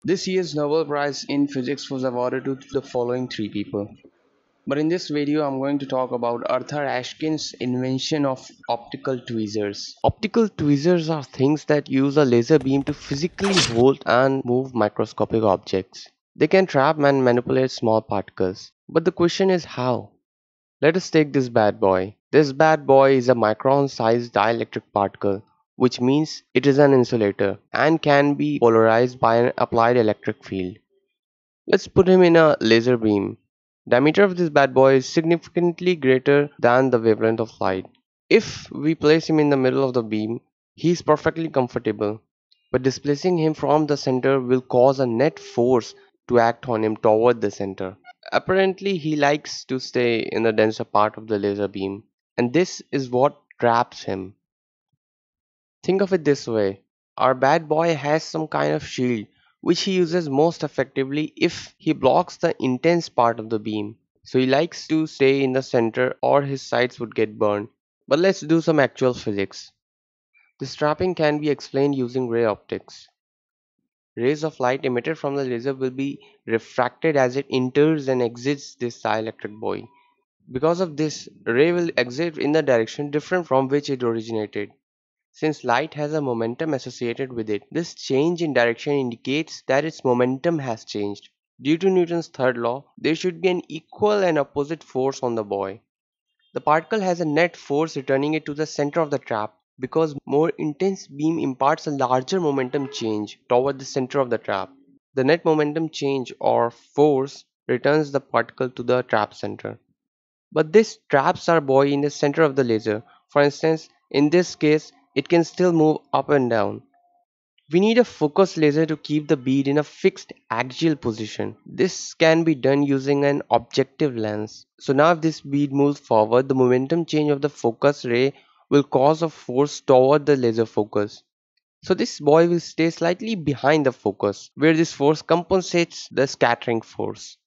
This year's Nobel Prize in Physics was awarded to the following three people. But in this video, I'm going to talk about Arthur Ashkin's invention of optical tweezers. Optical tweezers are things that use a laser beam to physically hold and move microscopic objects. They can trap and manipulate small particles. But the question is how? Let us take this bad boy. This bad boy is a micron-sized dielectric particle, which means it is an insulator and can be polarized by an applied electric field. Let's put him in a laser beam. Diameter of this bad boy is significantly greater than the wavelength of light. If we place him in the middle of the beam, he is perfectly comfortable, but displacing him from the center will cause a net force to act on him toward the center. Apparently, he likes to stay in the denser part of the laser beam, and this is what traps him. Think of it this way, our bad boy has some kind of shield which he uses most effectively if he blocks the intense part of the beam. So he likes to stay in the center or his sides would get burned. But let's do some actual physics. This trapping can be explained using ray optics. Rays of light emitted from the laser will be refracted as it enters and exits this dielectric body. Because of this, ray will exit in the direction different from which it originated. Since light has a momentum associated with it, this change in direction indicates that its momentum has changed. Due to Newton's third law, there should be an equal and opposite force on the buoy. The particle has a net force returning it to the center of the trap because more intense beam imparts a larger momentum change toward the center of the trap. The net momentum change or force returns the particle to the trap center. But this traps our buoy in the center of the laser. For instance, in this case, it can still move up and down. We need a focus laser to keep the bead in a fixed axial position. This can be done using an objective lens. So now if this bead moves forward, the momentum change of the focus ray will cause a force toward the laser focus. So this buoy will stay slightly behind the focus, where this force compensates the scattering force.